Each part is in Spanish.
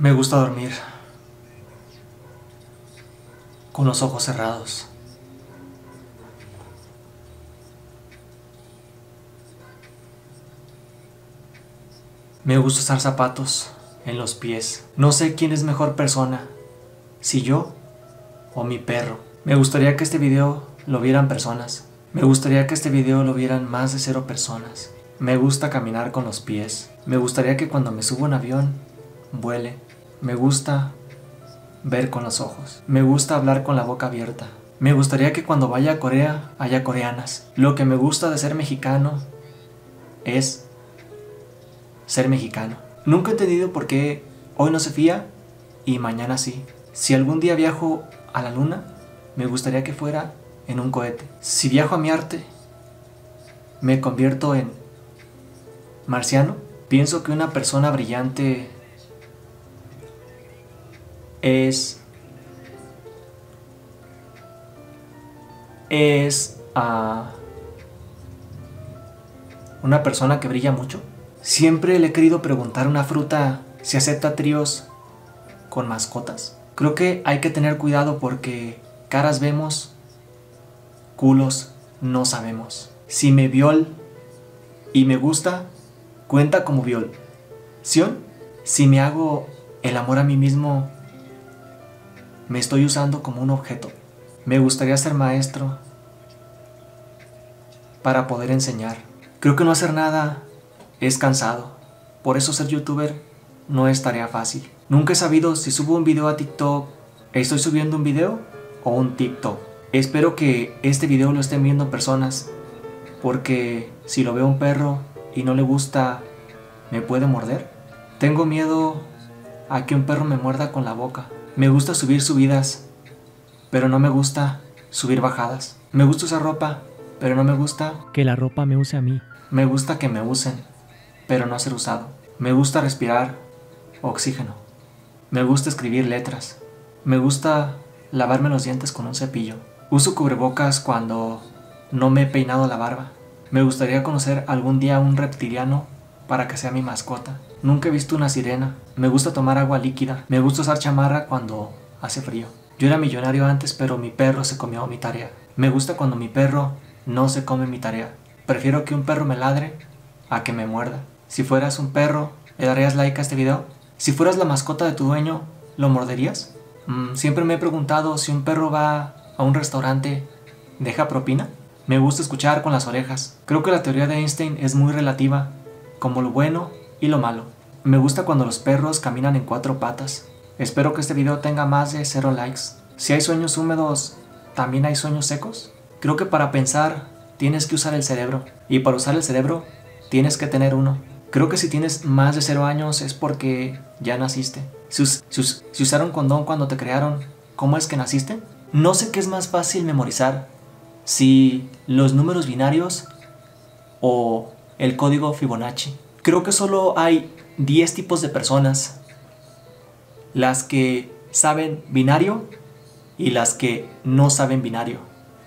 Me gusta dormir con los ojos cerrados. Me gusta usar zapatos en los pies. No sé quién es mejor persona, si yo o mi perro. Me gustaría que este video lo vieran personas. Me gustaría que este video lo vieran más de 0 personas. Me gusta caminar con los pies. Me gustaría que cuando me subo a un avión, vuele. Me gusta ver con los ojos. Me gusta hablar con la boca abierta. Me gustaría que cuando vaya a Corea haya coreanas. Lo que me gusta de ser mexicano es ser mexicano. Nunca he entendido por qué hoy no se fía y mañana sí. Si algún día viajo a la luna, me gustaría que fuera en un cohete. Si viajo a Marte, me convierto en marciano. Pienso que una persona brillante es una persona que brilla mucho. Siempre le he querido preguntar a una fruta si acepta tríos con mascotas. Creo que hay que tener cuidado porque caras vemos, culos no sabemos. Si me viol y me gusta, cuenta como violación. Si me hago el amor a mí mismo, me estoy usando como un objeto. Me gustaría ser maestro para poder enseñar. Creo que no hacer nada es cansado. Por eso ser youtuber no es tarea fácil. Nunca he sabido si subo un video a TikTok, ¿estoy subiendo un video o un TikTok? Espero que este video lo estén viendo personas, porque si lo ve un perro y no le gusta, ¿me puede morder? Tengo miedo a que un perro me muerda con la boca. Me gusta subir subidas, pero no me gusta subir bajadas. Me gusta usar ropa, pero no me gusta que la ropa me use a mí. Me gusta que me usen, pero no ser usado. Me gusta respirar oxígeno. Me gusta escribir letras. Me gusta lavarme los dientes con un cepillo. Uso cubrebocas cuando no me he peinado la barba. Me gustaría conocer algún día a un reptiliano para que sea mi mascota. Nunca he visto una sirena. Me gusta tomar agua líquida. Me gusta usar chamarra cuando hace frío. Yo era millonario antes, pero mi perro se comió mi tarea. Me gusta cuando mi perro no se come mi tarea. Prefiero que un perro me ladre a que me muerda. Si fueras un perro, ¿le darías like a este video? Si fueras la mascota de tu dueño, ¿lo morderías? Siempre me he preguntado si un perro va a un restaurante, ¿deja propina? Me gusta escuchar con las orejas. Creo que la teoría de Einstein es muy relativa, como lo bueno y lo malo. Me gusta cuando los perros caminan en 4 patas. Espero que este video tenga más de 0 likes. Si hay sueños húmedos, ¿también hay sueños secos? Creo que para pensar tienes que usar el cerebro, y para usar el cerebro tienes que tener uno. Creo que si tienes más de 0 años es porque ya naciste. Si usaron condón cuando te crearon, ¿cómo es que naciste? No sé qué es más fácil memorizar, si los números binarios o el código Fibonacci. Creo que solo hay 10 tipos de personas: las que saben binario y las que no saben binario.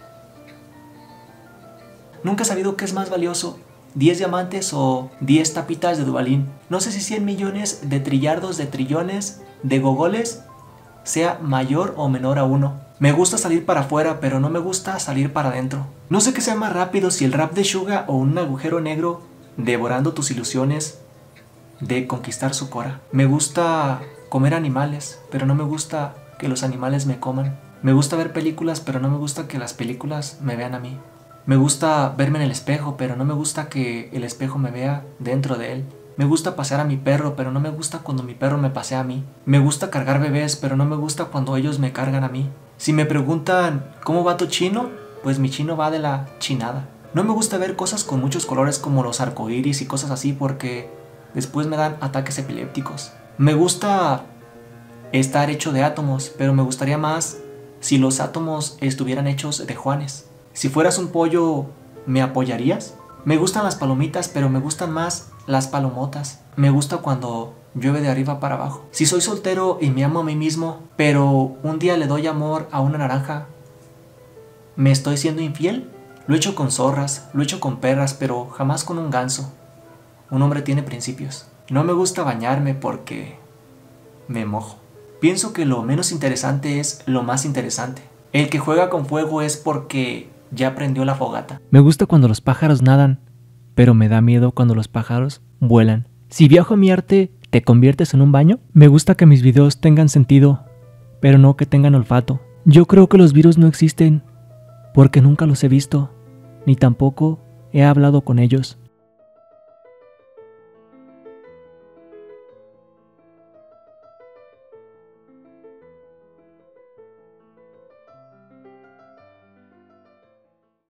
Nunca he sabido qué es más valioso, 10 diamantes o 10 tapitas de Duvalín. No sé si 100 millones de trillardos de trillones de gogoles sea mayor o menor a 1. Me gusta salir para afuera, pero no me gusta salir para adentro. No sé qué sea más rápido, si el rap de Suga o un agujero negro devorando tus ilusiones de conquistar su cora. Me gusta comer animales, pero no me gusta que los animales me coman. Me gusta ver películas, pero no me gusta que las películas me vean a mí. Me gusta verme en el espejo, pero no me gusta que el espejo me vea dentro de él. Me gusta pasear a mi perro, pero no me gusta cuando mi perro me pasea a mí. Me gusta cargar bebés, pero no me gusta cuando ellos me cargan a mí. Si me preguntan ¿cómo va tu chino?, pues mi chino va de la chinada. No me gusta ver cosas con muchos colores como los arcoíris y cosas así, porque después me dan ataques epilépticos. Me gusta estar hecho de átomos, pero me gustaría más si los átomos estuvieran hechos de Juanes. Si fueras un pollo, ¿me apoyarías? Me gustan las palomitas, pero me gustan más las palomotas. Me gusta cuando llueve de arriba para abajo. Si soy soltero y me amo a mí mismo, pero un día le doy amor a una naranja, ¿me estoy siendo infiel? Lo he hecho con zorras, lo he hecho con perras, pero jamás con un ganso. Un hombre tiene principios. No me gusta bañarme porque me mojo. Pienso que lo menos interesante es lo más interesante. El que juega con fuego es porque ya prendió la fogata. Me gusta cuando los pájaros nadan, pero me da miedo cuando los pájaros vuelan. Si viajo a mi arte, ¿te conviertes en un baño? Me gusta que mis videos tengan sentido, pero no que tengan olfato. Yo creo que los virus no existen, porque nunca los he visto, ni tampoco he hablado con ellos.